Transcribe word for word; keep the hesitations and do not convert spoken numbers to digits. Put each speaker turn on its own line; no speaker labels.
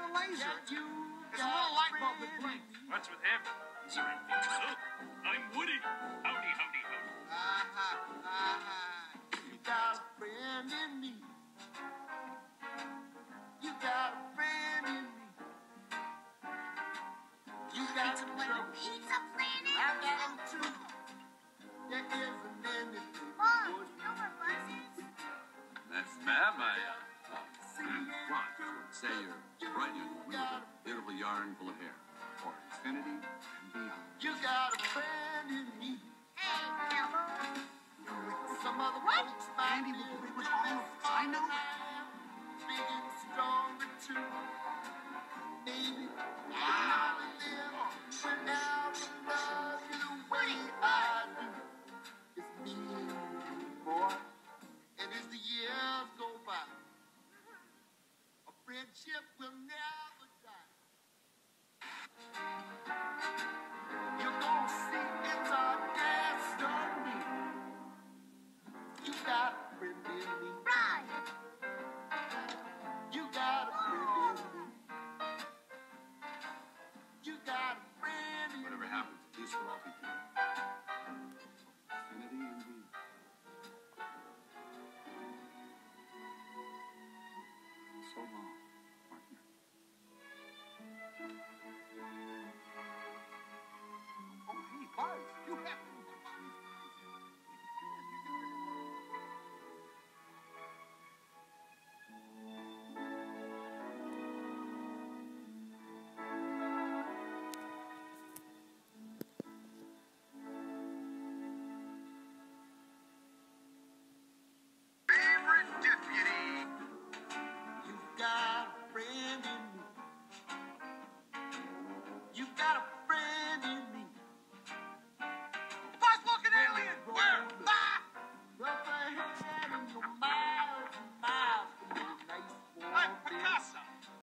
laser. It's a little light bulb that blinks.
What's with him? Sorry, oh, I'm Woody. Howdy, howdy, howdy.
Uh-huh, uh-huh. You got a friend in me. You got a friend in me. You got a trouble.
Pizza Planet.
I got them too. There isn't anything.
Mom, you know where Buzz is?
That's bad, my uh, what? Say you're right in the middle of a beautiful yarn full of hair. For infinity and beyond.
You got a friend in me.
Hey, Mello.
Some other
What?
folks might
Andy
be
will agree with all of us. I know.
big and stronger too. Maybe I'll live without love you the way I do. It's me, boy. And as the years go by, a friendship will never die. You're gonna see it's our destiny. You got a friend in me.
Run.
You got a friend in me. You got a friend in me.
Whatever happens, at least we'll all be together. Infinity and beyond. So long.